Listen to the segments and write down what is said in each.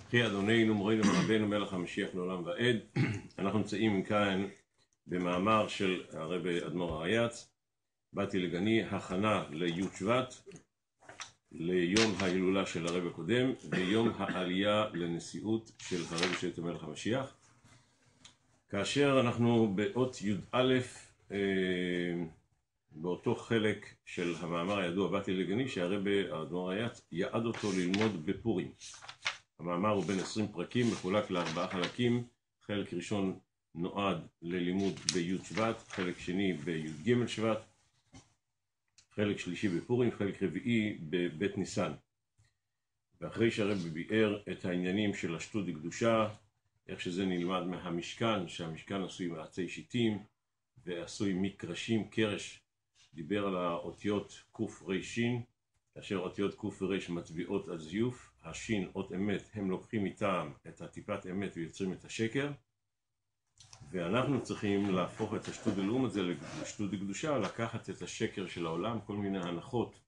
אחי אדוננו מורנו ורבנו מלך המשיח לעולם ועד. אנחנו נמצאים כאן במאמר של הרבי אדמו"ר הריי"צ, באתי לגני, הכנה לי' שבט, ליום ההילולה של הרבי הקודם ויום העלייה לנשיאות של הרבי שליט"א מלך המשיח. כאשר אנחנו באות י"א, באותו חלק של המאמר הידוע באתי לגני, שהרבי אדמו"ר הריי"צ יעד אותו ללמוד בפורים. המאמר הוא בין 20 פרקים, מחולק לארבעה חלקים. חלק ראשון נועד ללימוד בי' שבט, חלק שני בי"ג שבט, חלק שלישי בפורים, חלק רביעי בבית ניסן. ואחרי שהרבי ביאר את העניינים של השטות דקדושה, איך שזה נלמד מהמשכן, שהמשכן עשוי מעצי שיטים ועשוי מקרשים, קרש, דיבר על האותיות קוף רישין, כאשר אותיות קוף וריש מצביעות על זיוף, השין, אות אמת, הם לוקחים איתם את הטיפת אמת ויוצרים את השקר, ואנחנו צריכים להפוך את השטות דלאום הזה לשטות דקדושה, לקחת את השקר של העולם, כל מיני הנחות,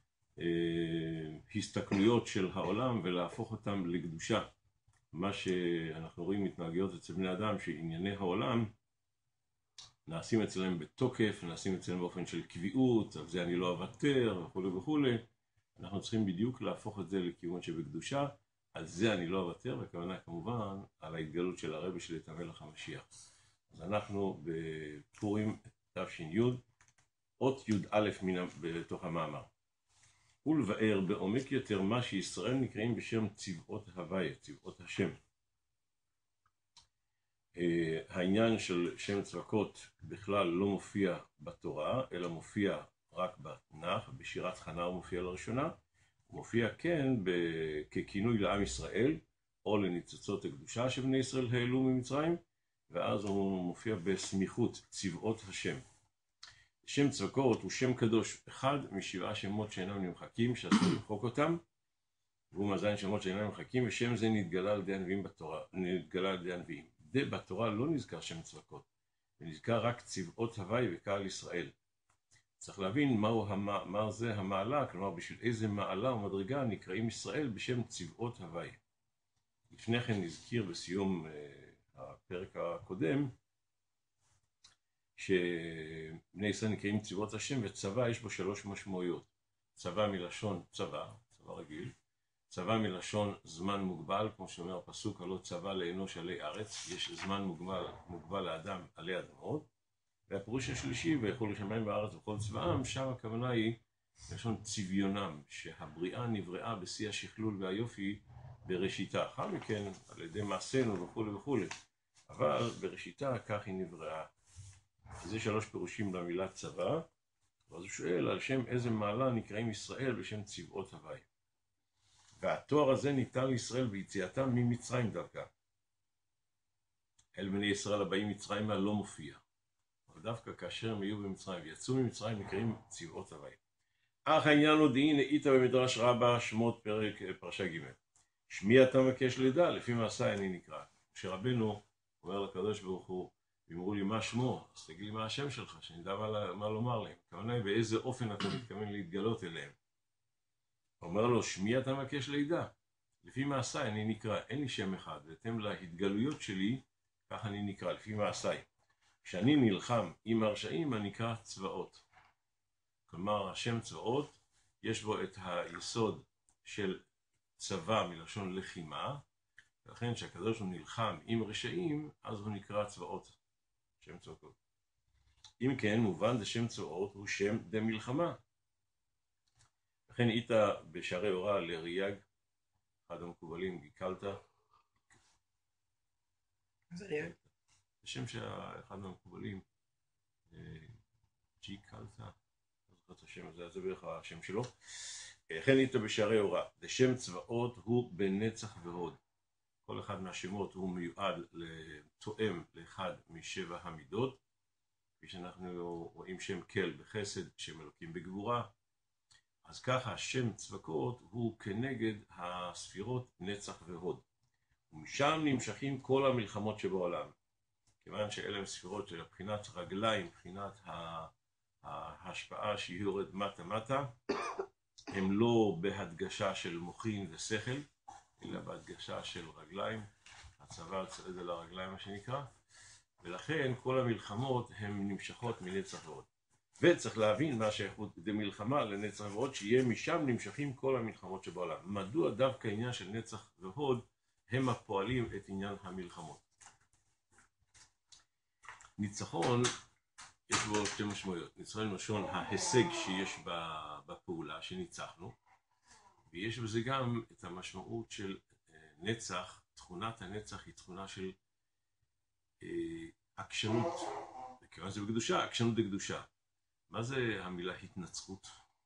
הסתכלויות של העולם, ולהפוך אותם לקדושה. מה שאנחנו רואים מתנהגיות אצל בני אדם, שענייני העולם נעשים אצלם בתוקף, נעשים אצלם באופן של קביעות, על זה אני לא אוותר וכו' וכו'. אנחנו צריכים בדיוק להפוך את זה לכיוון שבקדושה, על זה אני לא אוותר, וכוונה כמובן על ההתגלות של הרבי שליט"א מלך המשיח. אז אנחנו בפורים תש"י, אות י"א בתוך המאמר. ולבאר בעומק יותר מה שישראל נקראים בשם צבאות הוויה, צבאות השם. העניין של שם צבקות בכלל לא מופיע בתורה, אלא מופיע רק בתנ"ך, בשירת חנה הוא מופיע לראשונה. הוא מופיע כן ככינוי לעם ישראל, או לניצוצות הקדושה שבני ישראל העלו ממצרים, ואז הוא מופיע בסמיכות צבאות השם. שם צבקות הוא שם קדוש, אחד משבעה שמות שאינם נמחקים, שאסור למחוק אותם, והוא מאזן שמות שאינם נמחקים, ושם זה נתגלה על ידי הנביאים בתורה, נתגלה על ידי הנביאים. בתורה לא נזכר שם צבקות, ונזכר רק צבאות הווי וקהל ישראל. צריך להבין מה זה המעלה, כלומר בשביל איזה מעלה או מדרגה נקראים ישראל בשם צבאות הווי. לפני כן נזכיר בסיום הפרק הקודם, שבני ישראל נקראים צבאות השם, וצבא יש בו 3 משמעויות. צבא מלשון צבא, צבא רגיל. צבא מלשון זמן מוגבל, כמו שאומר הפסוק, הלא צבא לאנוש עלי ארץ, יש זמן מוגבל לאדם עלי אדמות. והפירוש השלישי, ויכול לשמיים בארץ וכל צבאם, שם הכוונה היא לשון צביונם, שהבריאה נבראה בשיא השכלול והיופי בראשיתה. אחר מכן, על ידי מעשינו וכו' וכו', אבל בראשיתה כך היא נבראה. זה 3 פירושים למילה צבא, ואז הוא שואל על שם איזה מעלה נקראים ישראל בשם צבאות הווי. והתואר הזה ניתן לישראל ביציאתם ממצרים דווקא. אל בני ישראל הבאים מצרימה לא מופיע. אבל דווקא כאשר הם היו במצרים ויצאו ממצרים נקראים צבאות הווי. אך העניין הוא דהי נאיתא במדרש רבה שמות פרק פרשה ג'. שמי אתה מבקש לדע, לפי מעשה אני נקרא. כשרבנו אומר לקדוש ברוך הוא, אמרו לי מה שמו, אז תגיד לי מה השם שלך, שנדע מה לומר להם. כמובן באיזה אופן אתה מתכוון להתגלות אליהם. אומר לו, שמי אתה מבקש לידע? לפי מעשה אני נקרא, אין לי שם אחד, בהתאם להתגלויות שלי, כך אני נקרא, לפי מעשה. כשאני נלחם עם הרשעים, אני נקרא צבאות. כלומר, השם צבאות, יש בו את היסוד של צבא מלשון לחימה, ולכן כשהקדוש הוא נלחם עם רשעים, אז הוא נקרא צבאות, שם צבאות. אם כן, מובן זה שם צבאות הוא שם דה מלחמה. לכן איתה בשערי אורה לריאג, אחד המקובלים, גיקלתא. זה ריאג? זה שם שאחד מהמקובלים, גיקלתא, לא זוכר את השם הזה, זה בערך השם שלו. לכן איתה בשערי אורה, זה שם צבאות הוא בנצח והוד. כל אחד מהשמות הוא מיועד לתואם לאחד משבע המידות. כפי שאנחנו רואים שם כל בחסד, שם אלוקים בגבורה. אז ככה השם צבקות הוא כנגד הספירות נצח והוד. ומשם נמשכים כל המלחמות שבעולם. כיוון שאלה הם ספירות של בחינת רגליים, בחינת ההשפעה שהיא יורד מטה מטה, הם לא בהדגשה של מוחין ושכל, אלא בהדגשה של רגליים, הצבא צועד על הרגליים מה שנקרא, ולכן כל המלחמות הן נמשכות מנצח ועוד. וצריך להבין מה השייכות במלחמה לנצח והוד, שיהיה משם נמשכים כל המלחמות שבעולם. מדוע דווקא עניין של נצח והוד הם הפועלים את עניין המלחמות? ניצחון יש בו שתי משמעויות. ניצחון לשון ההישג שיש בפעולה שניצחנו, ויש בזה גם את המשמעות של נצח. תכונת הנצח היא תכונה של עקשנות, וכיוון זה בקדושה, עקשנות בקדושה. מה זה המילה התנצחות?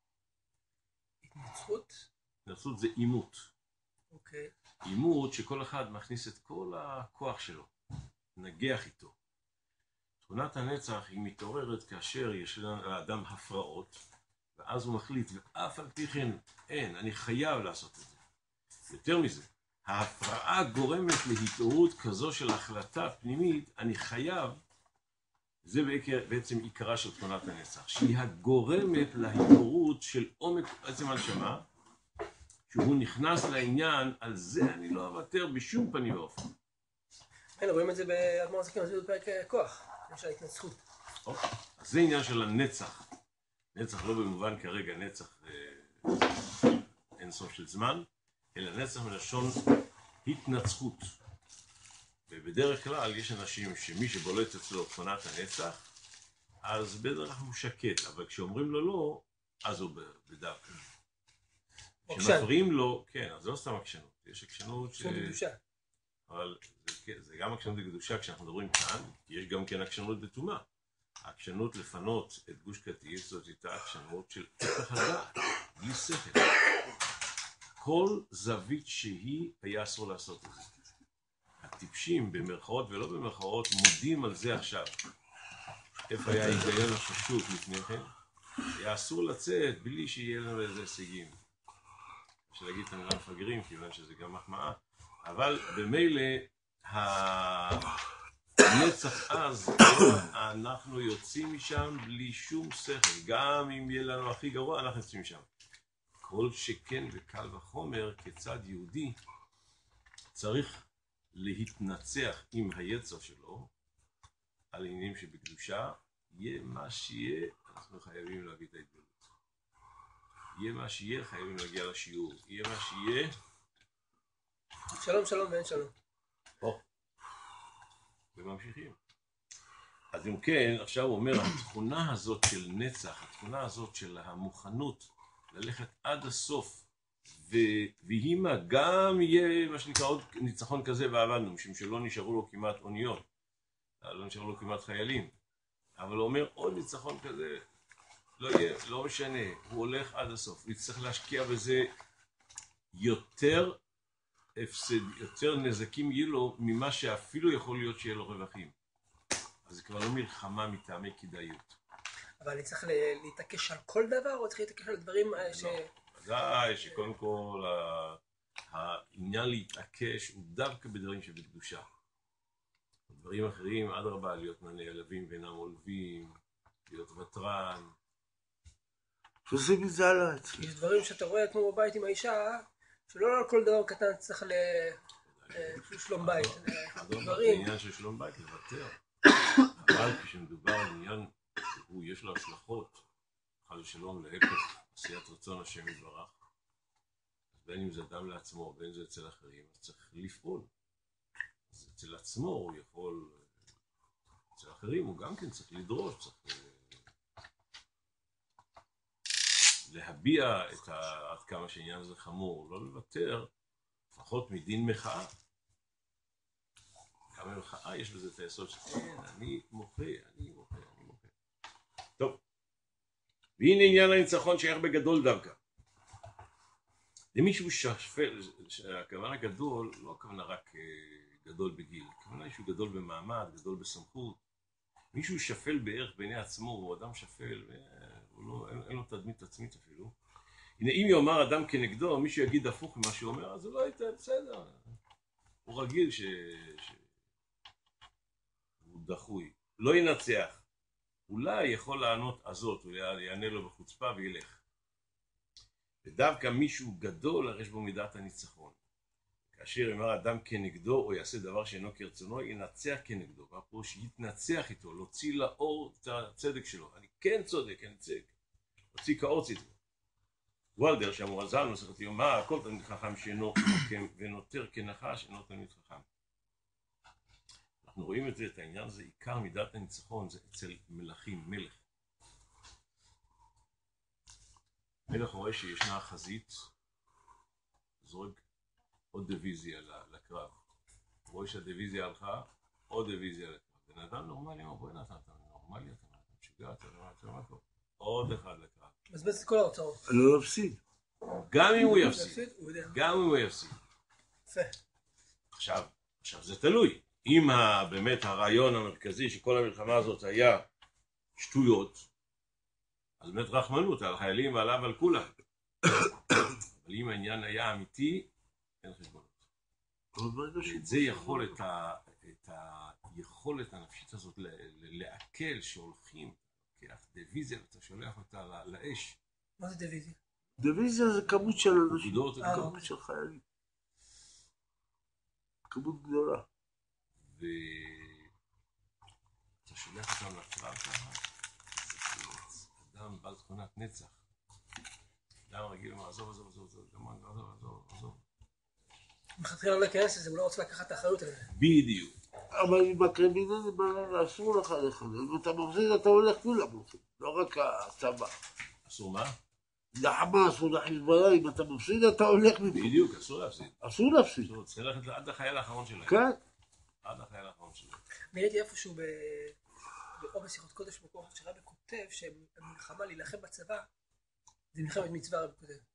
התנצחות? התנצחות זה אימות. אוקיי. אימות שכל אחד מכניס את כל הכוח שלו, נגח איתו. תכונת הנצח היא מתעוררת כאשר יש לאדם הפרעות, ואז הוא מחליט, ואף על פי כן אין, אני חייב לעשות את זה. יותר מזה, ההפרעה גורמת להתעוררות כזו של החלטה פנימית, אני חייב, זה בעצם עיקרה של תכונת הנצח, שהיא הגורמת להתעוררות של עומק עצם הנשמה, שהוא נכנס לעניין, על זה אני לא אוותר בשום פנים ואופן. כן, רואים את זה באדמו"ר הזקן, זה בפרק כוח, למשל התנצחות. אז זה עניין של הנצח. נצח לא במובן כרגע נצח אין סוף של זמן, אלא נצח מלשון התנצחות. ובדרך כלל יש אנשים שמי שבולט אצלו תכונת הנצח, אז בדרך הוא שקט, אבל כשאומרים לו לא, אז הוא בדווקא. כשמפריעים לו, כן, אז לא סתם עקשנות, יש עקשנות ש... אבל זה גם עקשנות בקדושה כשאנחנו מדברים כאן, כי יש גם כן עקשנות בטומאה. העקשנות לפנות את גוש קטיף זאת הייתה עקשנות של הפך הדעת, בלי שכל. כל זווית שהיא היה אסור לעשות את זה. הטיפשים במרכאות ולא במרכאות מודים על זה עכשיו. איפה היה היגיון הפשוט לפני כן? היה אסור לצאת בלי שיהיה לנו איזה הישגים. אפשר להגיד את המילה מפגרים, כיוון שזה גם מחמאה. אבל במילא הנצח אז, אנחנו יוצאים משם בלי שום שכל. גם אם יהיה לנו הכי גרוע, אנחנו יוצאים משם. כל שכן וקל וחומר, כיצד יהודי צריך להתנצח עם היצר שלו על עניינים שבקדושה, יהיה מה שיהיה, אנחנו חייבים להביא את ההתגלות. יהיה מה שיהיה, חייבים להגיע לשיעור. יהיה מה שיהיה. שלום שלום ואין שלום. וממשיכים. אז אם כן, עכשיו הוא אומר, התכונה הזאת של נצח, התכונה הזאת של המוכנות ללכת עד הסוף, והיא מה, גם יהיה מה שנקרא עוד ניצחון כזה ועבדנו, משום שלא נשארו לו כמעט אוניות, לא נשארו לו כמעט חיילים, אבל הוא אומר עוד ניצחון כזה, לא יהיה, לא משנה, הוא הולך עד הסוף, הוא יצטרך להשקיע בזה יותר הפסד, יותר נזקים יהיו לו ממה שאפילו יכול להיות שיהיה לו רווחים. אז זה כבר לא מלחמה מטעמי כדאיות. אבל אני צריך להתעקש על כל דבר, או צריך להתעקש על דברים ש... ודאי שקודם כל העניין להתעקש הוא דווקא בדברים שבקדושה. דברים אחרים, אדרבה, להיות נעלבים ואינם עולבים, להיות ותרן. שעושים מזה על העצמי. יש דברים שאתה רואה כמו בבית עם האישה, שלא על כל דבר קטן צריך לשלום בית. זה עניין של שלום בית, לוותר. אבל כשמדובר על עניין שהוא יש לו השלכות, חד ושלום להפך, עשיית רצון השם יתברך, בין אם זה אדם לעצמו, בין אם זה אצל אחרים, אז צריך לפעול. אז אצל עצמו הוא יכול, אצל אחרים הוא גם כן צריך לדרוש, צריך להביע עד כמה שהעניין הזה חמור, לא לוותר, לפחות מדין מחאה. גם במחאה יש בזה את היסוד שאין, אני מוחה. טוב, והנה עניין הניצחון שייך בגדול דווקא. למישהו שפל, הכוונה גדול, לא הכוונה רק גדול בגיל, הכוונה שהוא גדול במעמד, גדול בסמכות. מישהו שפל בערך בעיני עצמו, הוא אדם שפל, אין לו תדמית עצמית אפילו. הנה אם יאמר אדם כנגדו, מישהו יגיד הפוך ממה שהוא אומר, אז הוא לא הייתה בסדר. הוא רגיל הוא דחוי, לא ינצח. אולי יכול לענות הזאת, הוא יענה לו בחוצפה וילך. ודווקא מישהו גדול, הרי יש בו מידת הניצחון. כאשר יאמר אדם כנגדו או יעשה דבר שאינו כרצונו, ינצח כנגדו. והפירוש יתנצח איתו, להוציא לאור את הצדק שלו. אני כן צודק, אני צדק. להוציא כאור צדק. וולדר שאמור הזל נוסחת יומא, כל תלמיד חכם שאינו נוקם ונותר כנחש, אינו תלמיד חכם. אנחנו רואים את העניין הזה, עיקר מידת הניצחון זה אצל מלכים, מלך. מלך רואה שישנה חזית, זורק עוד דיוויזיה לקרב. רואה שהדיוויזיה הלכה, עוד דיוויזיה לקרב. בן אדם נורמלי, בואי נתן, אתה נורמלי, אתה משוגע, אתה לא עוד אחד לקרב. מבזבז את כל ההוצאות. אני לא אפסיד. גם אם הוא יפסיד. הוא יודע. גם אם הוא יפסיד. יפה. עכשיו זה תלוי. אם באמת הרעיון המרכזי שכל המלחמה הזאת היה שטויות, אז באמת רחמנות על החיילים ועליו על כולם. אבל אם העניין היה אמיתי, אין חשבונות. זה יכול את היכולת הנפשית הזאת לעכל שהולכים, כך דיוויזיה ואתה שולח אותה לאש. מה זה דיוויזיה? דיוויזיה זה כמות של אנשים, כמות של חיילים. כמות גדולה. ואתה שולח אותם לקרב ככה, אדם בעל תכונת נצח. אדם רגיל לומר, עזוב. מלכתחילה לא להיכנס לזה, הוא לא רוצה לקחת את האחריות על זה. בדיוק. אבל בקרבינה אסור לך לחזק. אם אתה מפסיד, אתה הולך כולם הולכים. לא רק הצבא. אסור מה? לחמאס או לחיזבאללה, אם אתה מפסיד, אתה הולך מפה. בדיוק, אסור להפסיד. אסור להפסיד. צריך ללכת עד החייל האחרון שלהם. כן. עד החייל האחרון שלהם. אני ראיתי איפשהו או בשיחות קודש מקום שרבי כותב שהמלחמה להילחם בצבא זה מלחמת מצווה, רבי כותב.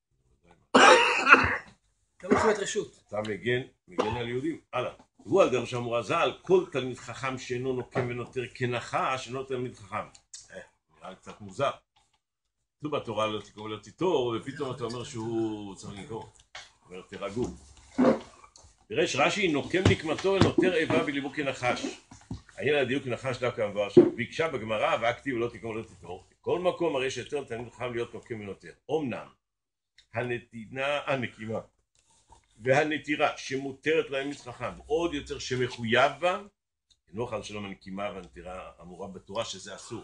לא מלחמת רשות. אתה מגן על יהודים. הלאה. הוא על דרך שאמורה ז"ל, כל תלמיד חכם שאינו נוקם ונותר כנחש, אינו תלמיד חכם. נראה קצת מוזר. כתוב בתורה לא תקום ולא תיטור, ופתאום אתה אומר שהוא צריך לנקור. אומר תירגעו. תראה שרש"י נוקם נקמתו ונותר איבה בליבו כנחש. העניין הדיוק נחש דווקא המבואר שם. ביקשה בגמרא והכתיב ולא תקום ולא תיטור. בכל מקום הרי שיותר תלמיד חכם להיות נוקם ונותר. אמנם הנקימה והנטירה שמותרת להם חכם עוד יותר שמחויב בה, אינו חל שלום הנקימה והנטירה אמורה בתורה שזה אסור.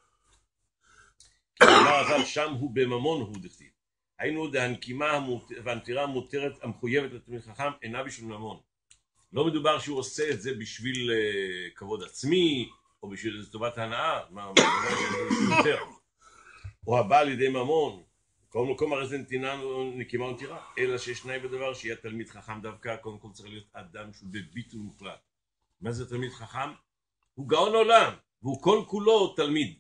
כי אמר הזל שם הוא בממון הוא דכתיב. היינו דהנקימה והנטירה המותרת המחויבת לתלמיד חכם אינה בשביל ממון. לא מדובר שהוא עושה את זה בשביל כבוד עצמי או בשביל טובת ההנאה, או הבא על ידי ממון. כל מקום הרי זה נקימה ונטירה, אלא שיש תנאי בדבר שיהיה תלמיד חכם דווקא, קודם כל צריך להיות אדם שהוא בביטול מוחלט. מה זה תלמיד חכם? הוא גאון עולם, והוא כל כולו תלמיד.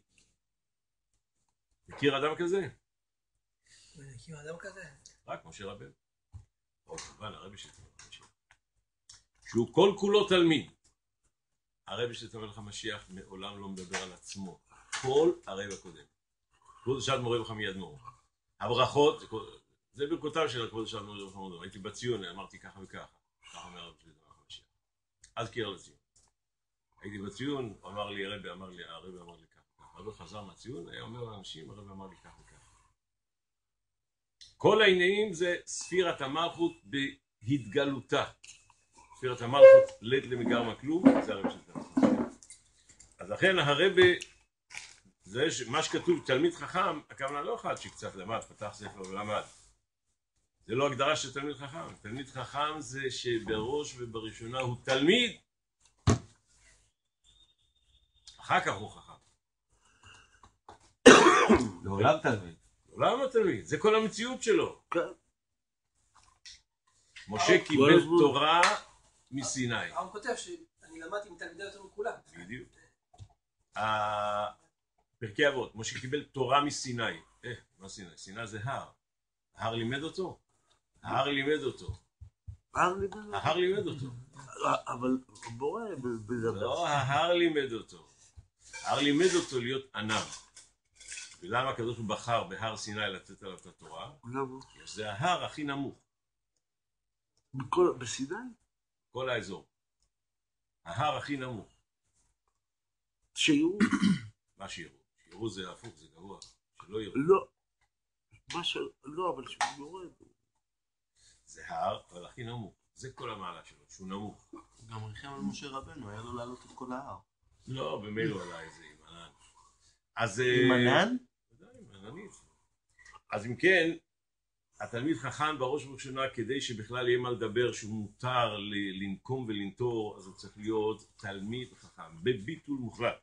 מכיר אדם כזה? מכיר אדם כזה? רק משה רבנו. או כמובן הרבי שתבוא לך משיח. שהוא כל כולו תלמיד. הרבי שתבוא לך משיח מעולם לא מדבר על עצמו. כל הרבי הקודם. כבוד השעת מורה וחמי אדמו"ר. הברכות, זה ברכותיו של כבוד השעת מורה וחמי אדמו"ר. הייתי בציון, אמרתי ככה וככה. ככה אומר הרבי שתבוא לך משיח. אז קרא לציון. הייתי בציון, הרבי אמר לי ככה. הרבי חזר מהציון, היה אומר לאנשים, הרבי אמר לי ככה וככה. כל העניינים זה ספירת המלכות בהתגלותה. ספירת המלכות לית למגר מכלום, זה הרבי של תלמיד. אז לכן הרבי, זה מה שכתוב תלמיד חכם, הכוונה לא אחד שקצת למד, פתח ספר ולמד. זה לא הגדרה של תלמיד חכם. תלמיד חכם זה שבראש ובראשונה הוא תלמיד, אחר כך הוא חכם. לעולם תלמיד. לעולם התלמיד, זה כל המציאות שלו. כן. משה קיבל תורה מסיני. הרב כותב שאני למדתי עם תלמידי יותר מכולם. בדיוק. פרקי אבות, משה קיבל תורה מסיני. מה סיני? סיני זה הר. ההר לימד אותו? ההר לימד אותו. ההר לימד אותו. אבל בורא בלבד. לא, ההר לימד אותו. ההר לימד אותו להיות ענב. ולמה הקדוש הוא בחר בהר סיני לתת עליו את התורה? למה? זה ההר הכי נמוך. בסיני? כל האזור. ההר הכי נמוך. שיראו. מה שיראו? שיראו זה הפוך, זה גבוה. שלא יראו. לא. לא, אבל שיראו. זה ההר, אבל הכי נמוך. זה כל המעלה שלו, שהוא נמוך. גם ריחם על משה רבנו, היה לו לעלות את כל ההר. לא, במילא עלה איזה עם ענן. אז... עם ענן? ודאי, עם עננית. אז אם כן, התלמיד חכם בראש ובראשונה, כדי שבכלל יהיה מה לדבר שהוא מותר לנקום ולנטור, אז הוא צריך להיות תלמיד חכם, בביטול מוחלט.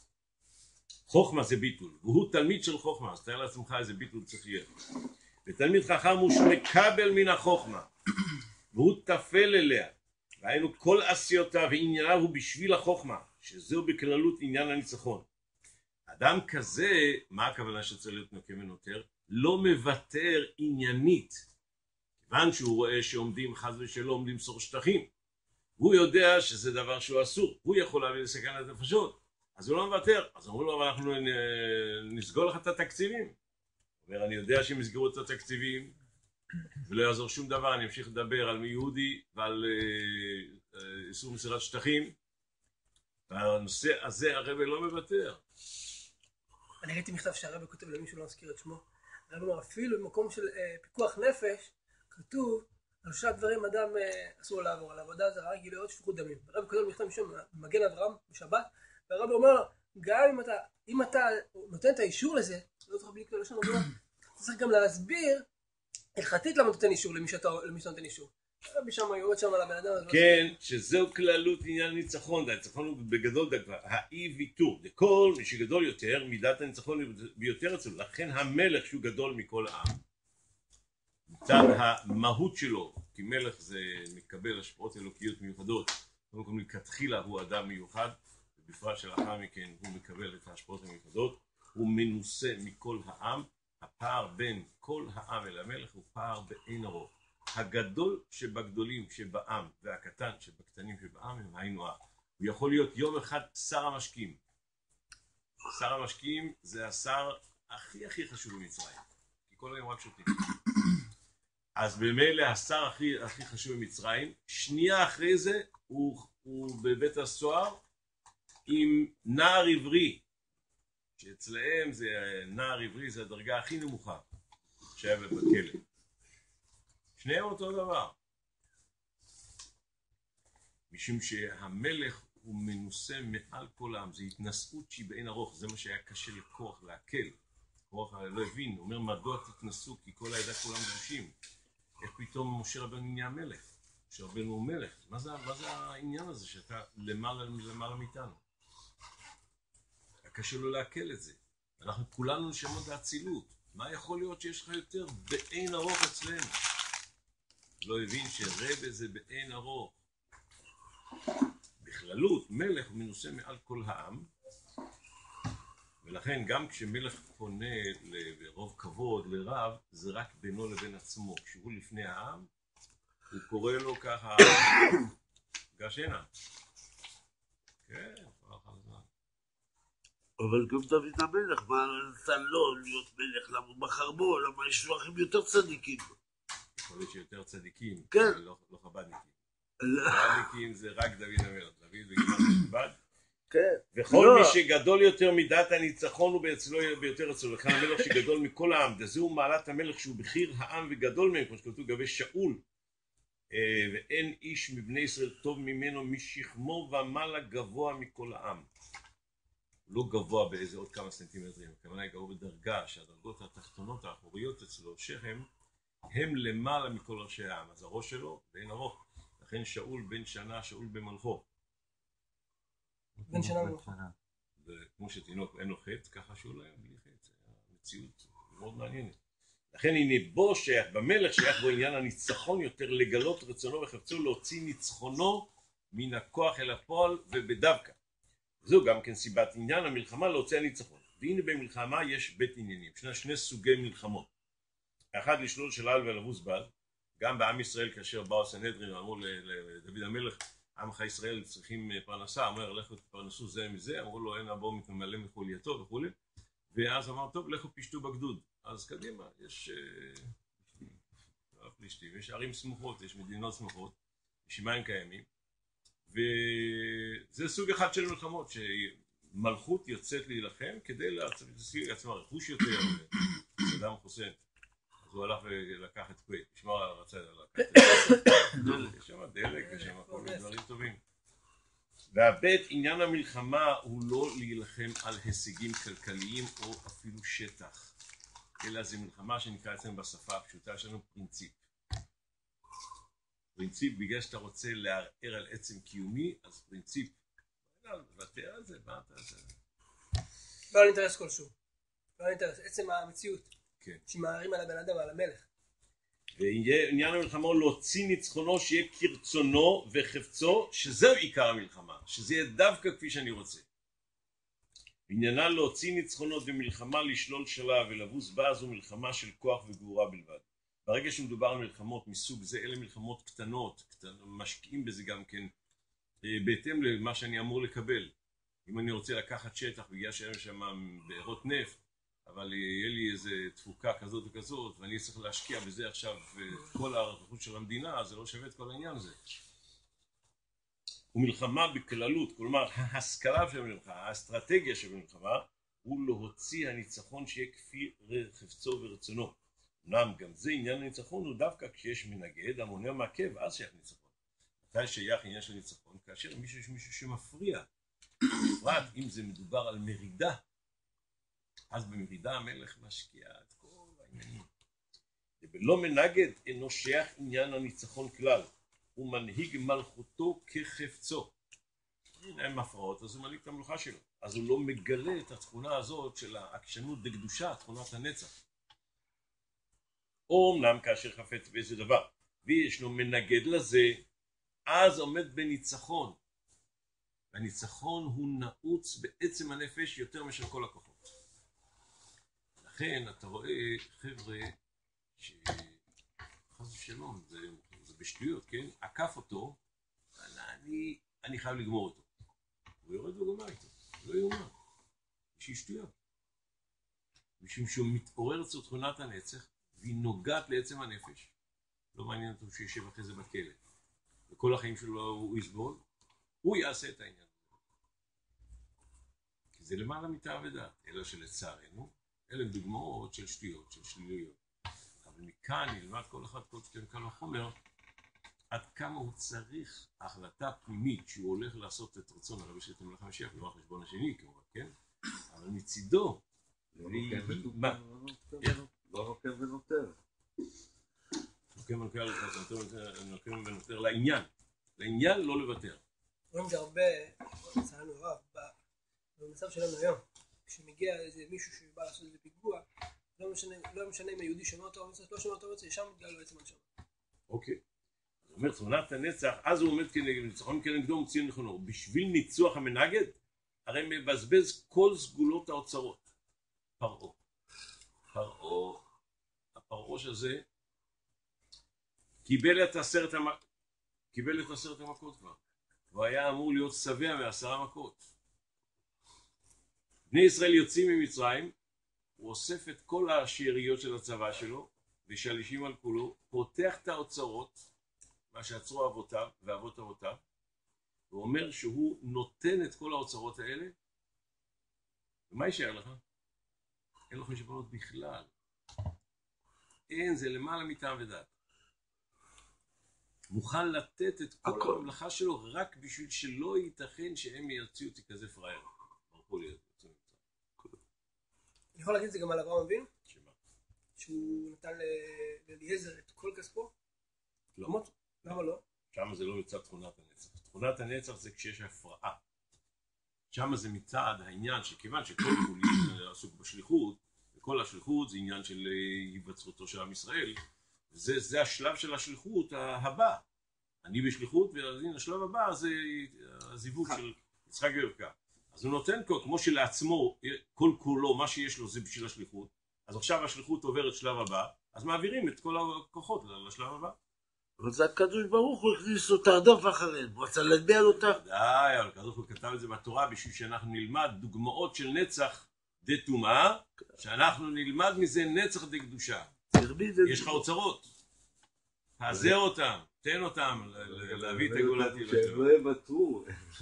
חוכמה זה ביטול, והוא תלמיד של חוכמה, אז תאר לעצמך איזה ביטול צריך להיות. ותלמיד חכם הוא שמקבל מן החוכמה, והוא תפל אליה, והיינו כל עשיותיו וענייניו הוא בשביל החוכמה, שזהו בכללות עניין הניצחון. אדם כזה, מה הכוונה שצריך להיות נוקם ונותר? לא מוותר עניינית, כיוון שהוא רואה שעומדים חס ושלום למסור שטחים, והוא יודע שזה דבר שהוא אסור, הוא יכול להביא לסכנת נפשות, אז הוא לא מוותר. אז אומרים לו, אבל אנחנו נסגור לך את התקציבים. הוא אומר, אני יודע שהם יסגרו את התקציבים ולא יעזור שום דבר, אני אמשיך לדבר על מי יהודי ועל איסור מסירת שטחים, והנושא הזה הרב לא מוותר. אני ראיתי מכתב שהרב כותב למישהו לא מזכיר את שמו, הרב אומר, אפילו במקום של פיקוח נפש כתוב על שלושה דברים אדם אסור לעבור, על עבודה זרה, גילויות, שפיכות דמים. הרב כותב מכתב משום מגן אברהם בשבת, והרב אומר לו, גם אם אתה נותן את האישור לזה, לא צריך בלי כלל לשון, אתה צריך גם להסביר הלכתית למה נותן אישור למי שאתה נותן אישור. הרב שם יורד שם על הבן אדם. כן, שזהו כללות עניין הניצחון, הניצחון הוא בגדול דבר, האי ויתור, כל מי שגדול יותר, מידת הניצחון ביותר אצלו, לכן המלך שהוא גדול מכל העם. מצד המהות שלו, כי מלך זה מקבל השפעות אלוקיות מיוחדות, קודם כל מלכתחילה הוא אדם מיוחד, ובפרט שלאחר מכן הוא מקבל את ההשפעות המיוחדות, הוא מנוסה מכל העם, הפער בין כל העם אל המלך הוא פער באין ארוך. הגדול שבגדולים שבעם והקטן שבקטנים שבעם הם היינו הך. הוא יכול להיות יום אחד שר המשקים. שר המשקים זה השר הכי חשוב במצרים, כי כל היום רק שותים. אז במילא השר הכי חשוב במצרים, שנייה אחרי זה הוא בבית הסוהר עם נער עברי, שאצלהם זה נער עברי, זה הדרגה הכי נמוכה שהיה בכלא. שניהם אותו דבר. משום שהמלך הוא מנוסה מעל כל העם, זה התנשאות שהיא באין ארוך, זה מה שהיה קשה לקוח, להקל. קוח לא הבין, הוא אומר מדוע תתנסו, כי כל העדה כולם קדושים. איך פתאום משה רבנו נהיה מלך? משה רבנו הוא מלך. מה זה העניין הזה שאתה למעלה מאיתנו? קשה לו להקל את זה. אנחנו כולנו נשמות באצילות. מה יכול להיות שיש לך יותר באין ארוך אצלנו? לא הבין שרבא זה באין ארוך. בכללות, מלך מנוסה מעל כל העם, ולכן גם כשמלך פונה ברוב כבוד לרב, זה רק בינו לבין עצמו. כשהוא לפני העם, הוא קורא לו ככה, גש הנה. כן, אבל גם דוד המלך, מה נתן לו להיות מלך? למה הוא בחר בו? למה יש לו אחים יותר צדיקים? יכול להיות שיותר צדיקים, כן. לא חבדניקים. חבדניקים זה רק דוד המלך, דוד וגימר חבד. כן. וכל מי שגדול יותר מידת הניצחון הוא ביותר אצלו, לכן המלך שגדול מכל העם, וזהו מעלת המלך שהוא בחיר העם וגדול מהם, כמו שכתוב לגבי שאול, ואין איש מבני ישראל טוב ממנו משכמו ומעלה גבוה מכל העם. לא גבוה באיזה עוד כמה סנטימטרים, הכוונה היא גבוה בדרגה שהדרגות התחתונות האחוריות אצלו, שכם, הם למעלה מכל ראשי העם. אז הראש שלו באין ארוך, לכן שאול בן שנה, שאול במלכו. בן שנה במלכו. וכמו שתינוק אין לו חטא, ככה שאול היה בלי חטא. המציאות מאוד מעניינת. לכן הנה בו שייך, במלך שייך בו עניין הניצחון יותר, לגלות רצונו וחפצו, להוציא ניצחונו מן הכוח אל הפועל ובדווקא. זו גם כן סיבת עניין המלחמה להוציא הניצחון. והנה במלחמה יש בית עניינים, שני סוגי מלחמות. אחד לשלול שלל ולבוס בעל, גם בעם ישראל כאשר באו הסנהדרין ואמרו לדוד המלך, עמך ישראל צריכים פרנסה, אמר לכו תפרנסו זה מזה, אמרו לו אין הבוא מתמלא מחולייתו וכו', ואז אמר טוב לכו פשטו בגדוד. אז קדימה, יש פלישתים, יש ערים סמוכות, יש מדינות סמוכות, יש מים קיימים, וזה סוג אחד של מלחמות, שמלכות יוצאת להילחם כדי להציג לעצמה רכוש יותר, סדאם חוסיין. אז הוא הלך ולקח את כווית, לשמור על רצה לקחת את דלק, יש שם דלק, יש שם כל מיני דברים טובים. והבית, עניין המלחמה הוא לא להילחם על הישגים כלכליים או אפילו שטח, אלא זה מלחמה שנקרא אצלנו בשפה הפשוטה, יש לנו פרינציפ. פרינציפ, בגלל שאתה רוצה לערער על עצם קיומי, אז פרינציפ, לוותר על זה, מה אתה עושה? לא על אינטרס כלשהו, לא על אינטרס, עצם המציאות, כן. שמערים על הבן אדם, על המלך. ועניין המלחמה הוא להוציא ניצחונו שיהיה כרצונו וחפצו, שזהו עיקר המלחמה, שזה יהיה דווקא כפי שאני רוצה. עניינה להוציא ניצחונות במלחמה, לשלול שלה ולבוס בה, זו מלחמה של כוח וגבורה בלבד. ברגע שמדובר על מלחמות מסוג זה, אלה מלחמות קטנות, משקיעים בזה גם כן, בהתאם למה שאני אמור לקבל. אם אני רוצה לקחת שטח בגלל שאין שם בארות נפט, אבל יהיה לי איזה תפוקה כזאת וכזאת, ואני צריך להשקיע בזה עכשיו כל הרכוש של המדינה, אז זה לא שווה את כל העניין הזה. ומלחמה בכללות, כלומר ההשכלה של המלחמה, האסטרטגיה של המלחמה, הוא להוציא הניצחון שיהיה כפי חפצו ורצונו. אמנם גם זה עניין הניצחון הוא דווקא כשיש מנגד המונע מעכב, אז שייך ניצחון. מתי שייך עניין של ניצחון? כאשר יש מישהו שמפריע. בפרט אם זה מדובר על מרידה, אז במרידה המלך משקיע את כל העניינים. ובלא מנגד אינו שייך עניין הניצחון כלל, הוא מנהיג מלכותו כחפצו. אם אין מפרעות, אז הוא מנהיג את המלוכה שלו. אז הוא לא מגלה את התכונה הזאת של העקשנות בקדושה, תכונת הנצח. או אמנם כאשר חפץ באיזה דבר, וישנו מנגד לזה, אז עומד בניצחון. הניצחון הוא נעוץ בעצם הנפש יותר משל כל הכוחות. לכן אתה רואה חבר'ה שחס ושלום, זה בשטויות, כן? עקף אותו, אני חייב לגמור אותו. הוא יורד וגומר איתו, לא יאומן. יש שטויות. משום שהוא מתעורר אצל תכונת הנצח, והיא נוגעת לעצם הנפש. לא מעניין אותו שישב אחרי זה בכלא. וכל החיים שלו הוא יסבול, הוא יעשה את העניין. כי זה למעלה מתאווה דעת, אלא שלצערנו, אלה דוגמאות של שטויות, של שלילויות. אבל מכאן נלמד כל אחד כל החומר, עד כמה הוא צריך החלטה פנימית שהוא הולך לעשות את רצון הרבי של המלך המשיח, לא החשבון השני כמובן, כן? אבל מצידו, לא נוקם ונותר. נוקם ונותר לעניין לא לוותר. רואים זה הרבה, לצערנו הרב, במצב שלנו היום, כשמגיע איזה מישהו שבא לעשות איזה פיגוע, לא משנה אם היהודי שומע אותו או לא שומע אותו, ישר מתגלה לו עצם הנשמה. אוקיי. זאת אומרת, תכונת הנצח, אז הוא עומד ניצחון כנגדו מוציא נכונו. בשביל ניצוח המנגד, הרי מבזבז כל סגולות האוצרות. הפרעוש הזה קיבל את 10 המכות כבר. הוא היה אמור להיות שבע מ10 מכות. בני ישראל יוצאים ממצרים, הוא אוסף את כל השאריות של הצבא שלו, ושלישים על כולו, פותח את האוצרות, מה שעצרו אבותיו ואבות אבותיו, הוא אומר שהוא נותן את כל האוצרות האלה, ומה יישאר לך? אין לו חשבונות בכלל. אין, זה למעלה מטעם ודעת. מוכן לתת את כל הממלכה שלו רק בשביל שלא ייתכן שהם ירצו אותי כזה פראייר. ברחו לי את זה. אני יכול להגיד את זה גם על אברהם אבינו? שמה? שהוא נתן לאליעזר את כל כספו? לא. למה לא? שם זה לא מצד תכונת הנצח. תכונת הנצח זה כשיש הפרעה. שם זה מצד העניין שכיוון שכל כולי עסוק בשליחות, וכל השליחות זה עניין של היווצרותו של עם ישראל, זה השלב של השליחות הבא. אני בשליחות, והנה השלב הבא זה הזיווג של יצחק ורבקה. אז הוא נותן כמו שלעצמו, כל כולו, מה שיש לו זה בשביל השליחות, אז עכשיו השליחות עוברת שלב הבא, אז מעבירים את כל הכוחות לשלב הבא. אבל זה הקדוש ברוך הוא הכניס לו תרדוף אחריהם, הוא רצה להטביע לו אותה. די, אבל הקדוש ברוך הוא כתב את זה בתורה בשביל שאנחנו נלמד דוגמאות של נצח דה טומאה, שאנחנו נלמד מזה נצח דה קדושה. יש לך אוצרות, תעזר אותם, תן אותם, להביא את הגאולה. שהם לא יוותרו,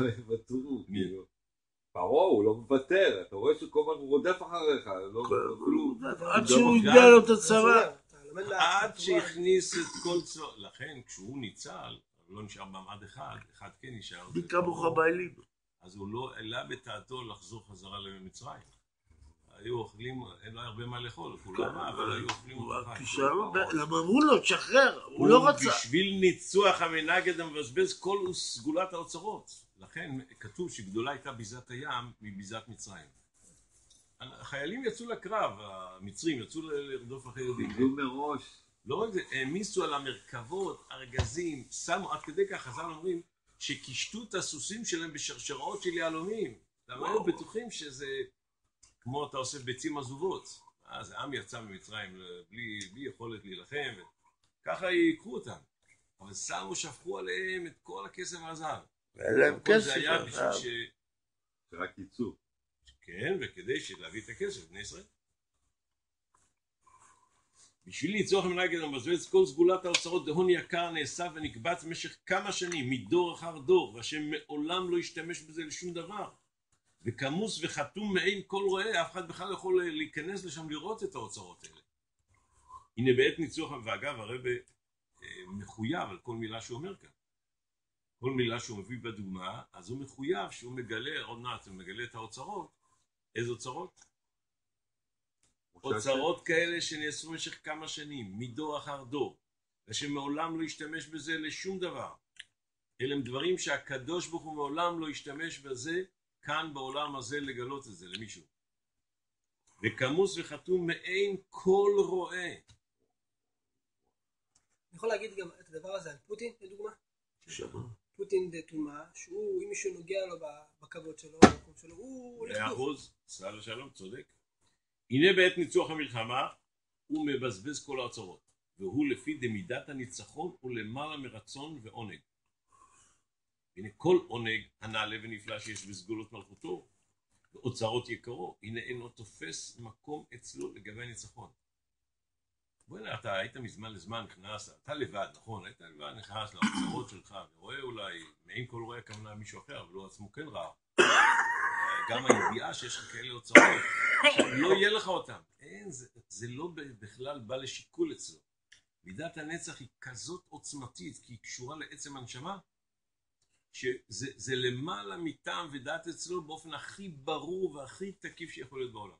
פרעה הוא לא מוותר, אתה רואה שכל הזמן הוא רודף אחריך, עד שהוא יגדל לו את הצבא. לומד עד מהתורה. שהכניס את כל צור, לכן כשהוא ניצל, לא נשאר במעמד אחד כן נשאר. מי כמוך באלים. אז הוא לא העלה בתעתו לחזור חזרה למצרים. היו אוכלים, אין לו הרבה מה לאכול, כולם, אבל היו אוכלים אותו חי. למה אמרו לו, תשחרר, הוא לא רצה. בשביל ניצוח המנגד המבזבז כל סגולת האוצרות. לכן כתוב שגדולה הייתה ביזת הים מביזת מצרים. החיילים יצאו לקרב, המצרים יצאו לרדוף אחרי יהודים. עמדו מראש. לא רק זה, העמיסו על המרכבות, ארגזים, שמו, עד כדי כך חז"ל אומרים שקישטו את הסוסים שלהם בשרשראות של יהלומים. למה היו בטוחים שזה כמו אתה עושה ביצים עזובות. אז העם יצא ממצרים בלי יכולת להילחם, ככה ייקחו אותם. אבל שמו, שפכו עליהם את כל הכסף והזהב. ואין להם כסף. זה היה בשביל שרק יצאו. כן, וכדי להביא את הכסף, בני ישראל. בשביל לצורך המנגד המבזבז כל סגולת האוצרות דהון יקר נאסף ונקבץ במשך כמה שנים מדור אחר דור, והשם מעולם לא ישתמש בזה לשום דבר. וכמוס וחתום מעין כל רואה, אף אחד בכלל יכול להיכנס לשם לראות את האוצרות האלה. הנה בעת ניצוח, ואגב הרב מחויב על כל מילה שהוא אומר כאן. כל מילה שהוא מביא בדוגמה, אז הוא מחויב שהוא מגלה, עוד מעט הוא מגלה את האוצרות. איזה אוצרות? אוצרות כאלה שנאספו במשך כמה שנים, מדור אחר דור, ושמעולם לא ישתמש בזה לשום דבר. אלה הם דברים שהקדוש ברוך הוא מעולם לא ישתמש בזה, כאן בעולם הזה לגלות את זה למישהו. וכמוס וחתום מעין כל רואה. אני יכול להגיד גם את הדבר הזה על פוטין, לדוגמה? פוטין דתומה, שהוא, אם מישהו נוגע לו בכבוד שלו, במקום שלו, הוא הולך טוב. 100%, סל השלום, צודק. הנה בעת ניצוח המלחמה, הוא מבזבז כל האוצרות, והוא לפי דמידת הניצחון הוא למעלה מרצון ועונג. הנה כל עונג הנעלה ונפלא שיש בסגולות מלכותו, ואוצרות יקרו, הנה אינו תופס מקום אצלו לגבי הניצחון. בוא'נה, אתה היית מזמן לזמן נכנס, אתה לבד, נכון, היית לבד נכנס לאוצרות שלך, ורואה אולי, מעין כל רואה כמונה מישהו אחר, אבל הוא עצמו כן רע. גם הידיעה שיש לך כאלה אוצרות, לא יהיה לך אותם. אין, זה לא בכלל בא לשיקול אצלו. מידת הנצח היא כזאת עוצמתית, כי היא קשורה לעצם הנשמה, שזה למעלה מטעם ודעת אצלו באופן הכי ברור והכי תקיף שיכול להיות בעולם.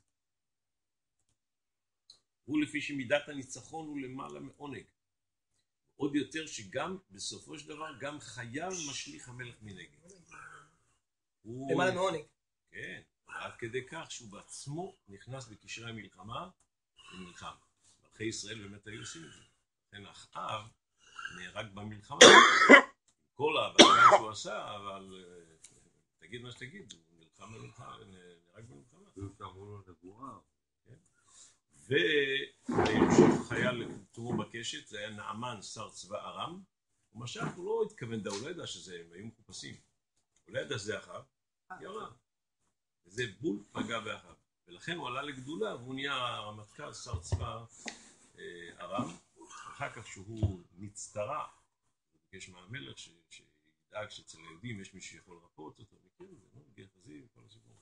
הוא לפי שמידת הניצחון הוא למעלה מעונג. עוד יותר שגם בסופו של דבר גם חייו משליך המלך מנגד. למעלה מעונג. כן, עד כדי כך שהוא בעצמו נכנס בקשרי המלחמה ונלחם. מלכי ישראל באמת היו עושים את זה. לכן אחאב נהרג במלחמה. כל הבעיה שהוא עשה, אבל תגיד מה שתגיד, הוא נלחם במלחמה, נהרג במלחמה. זה אמרו לו נבואה. ויושב חייל לתומו בקשת, זה היה נעמן שר צבא ארם, ומשך הוא לא התכוון, הוא לא ידע שזה, הם היו מחופשים. הוא לא ידע שזה אחאב, ירה. וזה בול פגע באחאב. ולכן הוא עלה לגדולה, והוא נהיה רמטכ"ל שר צבא ארם. אחר כך שהוא נצטרע, הוא ביקש מהמלך שידאג שאצל היהודים יש מישהו שיכול לרפות אותו, מכיר את זה, לא? מגיע חזיר, כל הסיפור.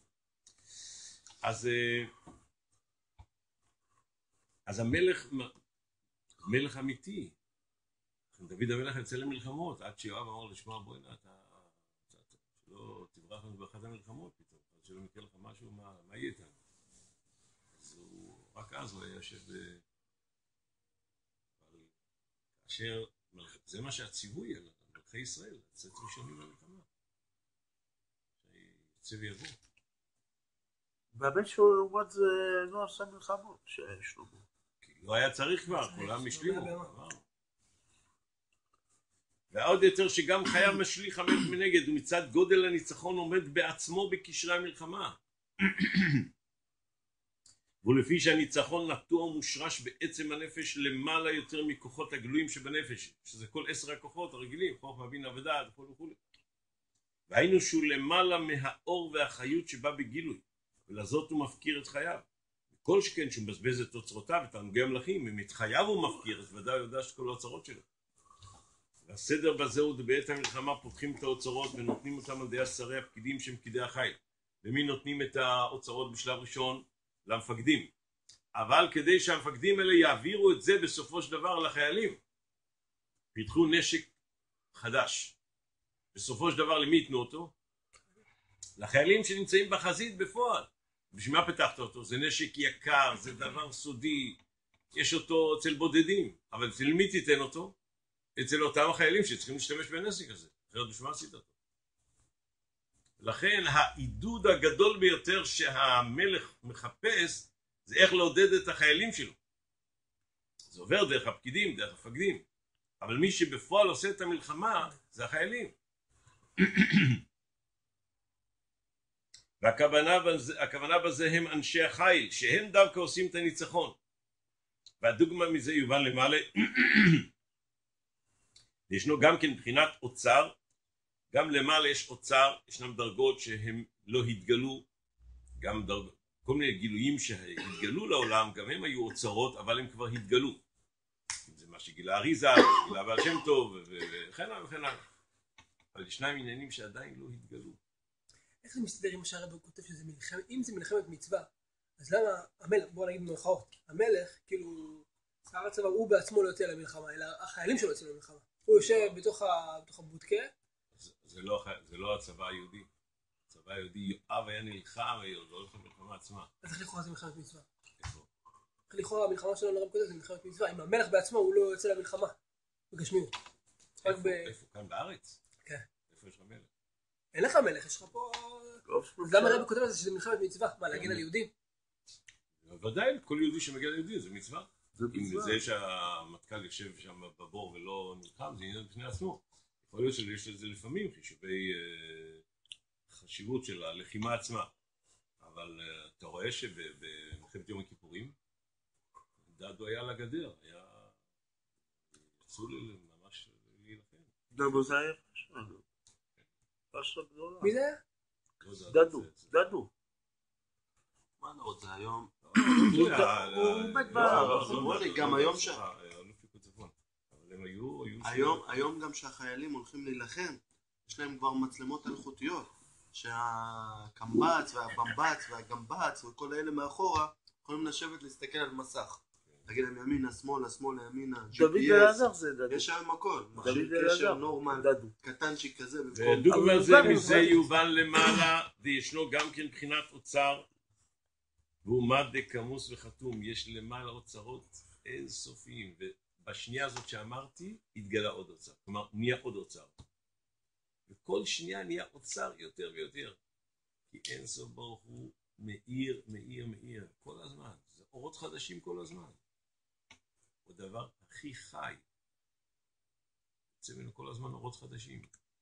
אז המלך, מלך אמיתי, דוד המלך יצא למלחמות, עד שיואב אמר לשמוע בואי אתה שלא תברח לנו באחת המלחמות פתאום, עד שלא מקרה לך משהו, מה יהיה איתנו? אז רק אז הוא היה יושב כאשר, זה מה שהציווי על מלכי ישראל, לצאת ראשונים למלחמה. שיצא ויבוא. והבן שלו לעומת זה לא עשה מלחמות, שלמה. לא היה צריך כבר, כולם השלימו. ועוד יותר שגם חייו משליך המלך מנגד, ומצד גודל הניצחון עומד בעצמו בקשרי המלחמה. ולפי שהניצחון נטוע ומושרש בעצם הנפש למעלה יותר מכוחות הגלויים שבנפש, שזה כל 10 הכוחות הרגילים, חוכמה, בינה ודעת וכו' וכו'. והיינו שהוא למעלה מהאור והחיות שבא בגילוי, ולזאת הוא מפקיר את חייו. כל שכן שהוא מבזבז את אוצרותיו, את תענוגי המלכים, אם את חייו הוא מפקיר, אז ודאי יודע שכל האוצרות שלו. והסדר בזה הוא בעת המלחמה פותחים את האוצרות ונותנים אותם על ידי שרי הפקידים שהם פקידי החיל. למי נותנים את האוצרות בשלב ראשון? למפקדים. אבל כדי שהמפקדים האלה יעבירו את זה בסופו של דבר לחיילים, פיתחו נשק חדש. בסופו של דבר למי יתנו אותו? לחיילים שנמצאים בחזית בפועל. בשביל מה פתחת אותו? זה נשק יקר, זה דבר סודי, יש אותו אצל בודדים, אבל אצל מי תיתן אותו? אצל אותם החיילים שצריכים להשתמש בנשק הזה, אחרת בשביל מה עשית אותו? לכן העידוד הגדול ביותר שהמלך מחפש זה איך לעודד את החיילים שלו. זה עובר דרך הפקידים, דרך המפקדים, אבל מי שבפועל עושה את המלחמה זה החיילים. והכוונה בזה הם אנשי החיל, שהם דווקא עושים את הניצחון. והדוגמה מזה יובן למעלה. ישנו גם כן מבחינת אוצר, גם למעלה יש אוצר, ישנם דרגות שהם לא התגלו, גם כל מיני גילויים שהתגלו לעולם, גם הם היו אוצרות, אבל הם כבר התגלו. זה מה שגילה אריזה, גילה בעל שם טוב, וכן הלאה וכן הלאה. אבל ישנם עניינים שעדיין לא התגלו. איך זה מסתדר עם מה שהרב כותב שזה מלחמת, אם זה מלחמת מצווה, אז למה המלך, בוא נגיד במרכאות, המלך, כאילו, שר הצבא, הוא בעצמו לא יוצא למלחמה, אלא החיילים שלו יוצאים למלחמה. הוא יושב בתוך הבודקה. זה לא הצבא היהודי. הצבא היהודי, יואב היה נלחם, לא הולך למלחמה עצמה. אז איך לכאורה זה מלחמת מצווה? איפה? איך לכאורה המלחמה שלנו לרב כותב זה מלחמת מצווה, אם המלך בעצמו הוא לא יוצא למלחמה, בגשמיות. איפה? כאן בארץ? כן. איפה יש לך מלך? אין לך מלך, יש לך פה... אז למה הרב כותב על זה שזה מלחמת מצווה? מה, להגן על יהודים? ודאי, כל יהודי שמגן על יהודי זה מצווה. אם זה שהמטכ"ל יושב שם בבור ולא נלחם, זה עניין בפני עצמו. יכול להיות שיש לזה לפעמים חישובי חשיבות של הלחימה עצמה. אבל אתה רואה שבמלחמת יום הכיפורים, דדו היה על הגדר, יצאו ממש להילחם. דדו זה היה פשע. פשע גדולה. מי זה היה? דדו. מה אני רוצה היום? הוא מת גם היום שם. היום גם שהחיילים הולכים להילחם, יש להם כבר מצלמות אלחוטיות, שהקמב"ץ והבמב"ץ והגמב"ץ וכל האלה מאחורה יכולים לשבת להסתכל על מסך. תגיד להם ימינה, שמאלה, ימינה, דוד אלעזר זה דדו. יש שם הכל, מכשיר קשר נורמל, קטנצ'יק כזה. ודוגמה מזה יובן למעלה, וישנו גם כן בחינת אוצר, והוא מד דקמוס וחתום, יש למעלה אוצרות אינסופיים, ובשנייה הזאת שאמרתי, התגלה עוד אוצר, כלומר נהיה עוד אוצר. וכל שנייה נהיה אוצר יותר ויותר, כי אינסוף ברוך הוא מאיר, כל הזמן, זה אורות חדשים כל הזמן. הוא הדבר הכי חי, יוצא ממנו כל הזמן אורות חדשים.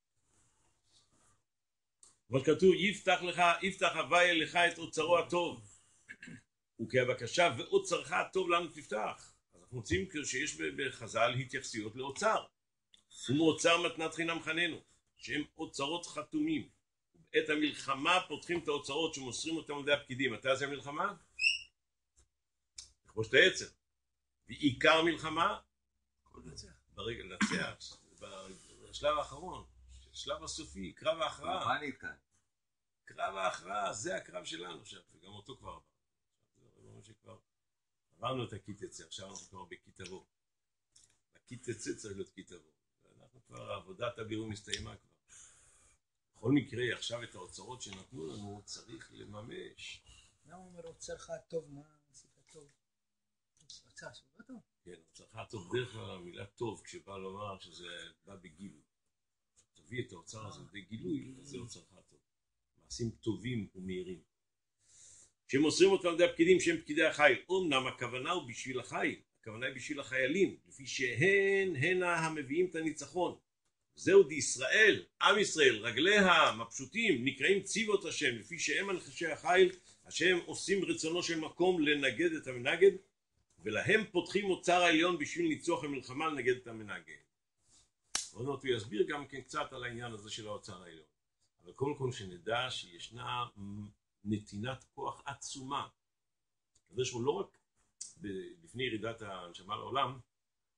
אבל כתוב, יפתח הוויה לך את אוצרו הטוב. וכי הבקשה ואוצרך הטוב לנו תפתח. אז אנחנו מוצאים שיש בחז"ל התייחסויות לאוצר. ומאוצר מתנת חינם חננו, שהם אוצרות חתומים. בעת המלחמה פותחים את האוצרות שמוסרים אותם על ידי הפקידים. מתי זה המלחמה? לכבוש את היצר. ועיקר מלחמה? ברגע לנצח. בשלב האחרון, שלב הסופי, קרב ההכרעה. קרב ההכרעה, זה הקרב שלנו עכשיו, וגם אותו כבר עבר. שכבר עברנו את הקיטצה, עכשיו אנחנו כבר בקיטבו. הקיטצה צריך להיות קיטבו. ואנחנו כבר, עבודת הבירור מסתיימה כבר. בכל מקרה, עכשיו את האוצרות שנתנו לנו צריך לממש. מה הוא אומר, אוצרך הטוב, מה עשית טוב? אוצר, שזה טוב? כן, אוצרך הטוב, דרך כלל המילה טוב, כשבא לומר שזה בא בגילוי. תביא את האוצר הזה בגילוי, אז זה אוצרך הטוב. מעשים טובים ומהירים. שמוסרים אותם על ידי הפקידים שהם פקידי החיל. אומנם הכוונה הוא בשביל החיל, הכוונה היא בשביל החיילים, לפי שהן המביאים את הניצחון. זהו דישראל, עם ישראל, רגליה, מפשוטים, נקראים צבאות השם, לפי שהם אנשי החיל, השם עושים רצונו של מקום לנגד את המנגד, ולהם פותחים אוצר העליון בשביל ניצוח המלחמה לנגד את המנגד. עוד מעט הוא יסביר גם כן קצת על העניין הזה של האוצר העליון. אבל קודם כל שנדע שישנה נתינת כוח עצומה. כדי שהוא לא רק לפני ירידת הנשמה לעולם,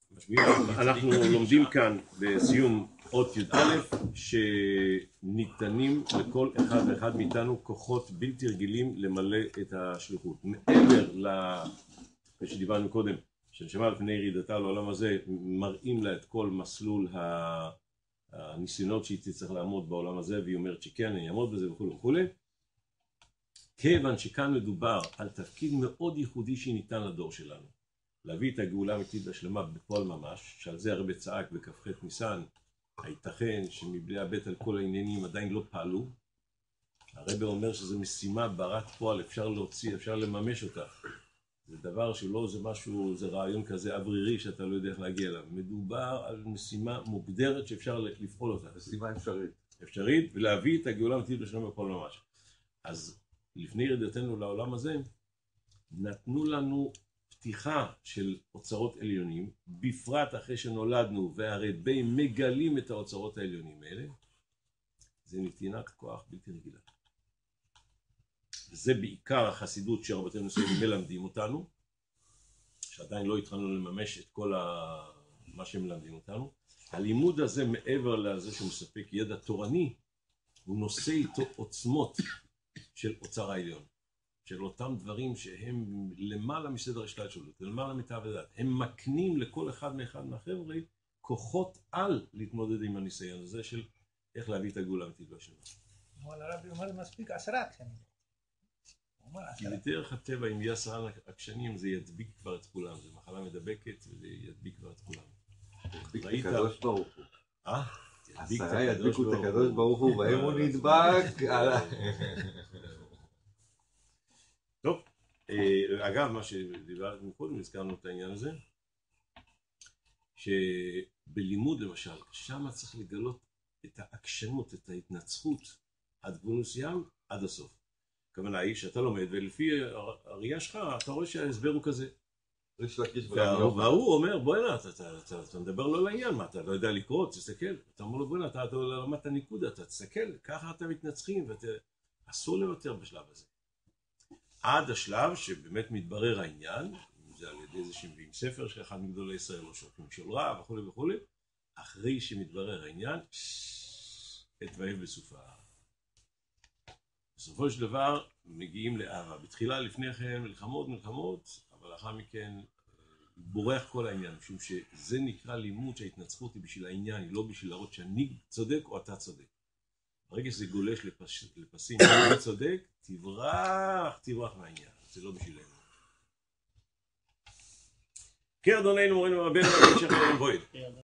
אנחנו לומדים כאן בסיום אות י"א שניתנים לכל אחד ואחד מאיתנו כוחות בלתי רגילים למלא את השליחות. מעבר שדיברנו קודם, שנשמע לפני ירידתה לעולם הזה, מראים לה את כל מסלול הניסיונות שהיא תצטרך לעמוד בעולם הזה, והיא אומרת שכן, אני אעמוד בזה וכו' וכו'. כיוון שכאן מדובר על תפקיד מאוד ייחודי שניתן לדור שלנו. להביא את הגאולה האמיתית והשלמה בפועל ממש, שעל זה הרבה צעק בכ"ח ניסן, הייתכן שמבלי הבט על כל העניינים עדיין לא פעלו. הרב אומר שזו משימה ברת פועל, אפשר להוציא, אפשר לממש אותה. זה דבר שלא זה משהו, זה רעיון כזה אוורירי שאתה לא יודע איך להגיע אליו. מדובר על משימה מוגדרת שאפשר לפעול אותה. משימה אפשרית. אפשרית, ולהביא את הגאולה האמיתית והשלמה בפועל ממש. אז לפני ירידתנו לעולם הזה, נתנו לנו פתיחה של אוצרות עליונים, בפרט אחרי שנולדנו והרבי מגלים את האוצרות העליונים האלה, זה נתינת כוח בלתי רגילה. וזה בעיקר החסידות שרבותינו מלמדים אותנו, שעדיין לא התחלנו לממש את כל מה שהם מלמדים אותנו. הלימוד הזה מעבר לזה שהוא מספק ידע תורני, הוא נושא איתו עוצמות של אוצר העליון. של אותם דברים שהם למעלה מסדר השתלשלות, למעלה מתא ודעת. הם מקנים לכל אחד מהחבר'ה כוחות על להתמודד עם הניסיון הזה של איך להביא את הגאולה האמיתית והשלמה. אבל הרבי אומר מספיק 10 עקשנים. כי בדרך הטבע אם יהיה 10 עקשנים זה ידביק כבר את כולם, זה מחלה מדבקת וזה ידביק כבר את כולם. ידביק את הקדוש ברוך הוא. 10 ידביקו את הקדוש ברוך הוא בהם הוא נדבק. טוב, אגב, מה שדיברנו קודם, הזכרנו את העניין הזה, שבלימוד למשל, שם צריך לגלות את העקשנות, את ההתנצחות, עד גבול מסוים, עד הסוף. הכוונה היא שאתה לומד, ולפי הראייה שלך, אתה רואה שההסבר הוא כזה. והוא אומר, בוא'נה, אתה מדבר לא לעניין, מה, אתה לא יודע לקרוא, תסתכל. אתה אומר לו, בוא'נה, אתה לא למדת ניקודה, אתה תסתכל, ככה אתה מתנצחים, ואסור לוותר בשלב הזה. עד השלב שבאמת מתברר העניין, אם זה על ידי איזה שמביאים ספר של אחד מגדולי ישראל או שופטים של רע וכו' וכו', אחרי שמתברר העניין, התווהב בסופה. בסופו של דבר מגיעים לאהבה. בתחילה לפני כן מלחמות, אבל לאחר מכן בורח כל העניין, משום שזה נקרא לימוד שההתנצחות היא בשביל העניין, היא לא בשביל להראות שאני צודק או אתה צודק. ברגע שזה גולש לפסים שאני צודק, תברח מהעניין, זה לא בשבילנו. כן, אדוננו מורנו רבנו, המשך יום בועד.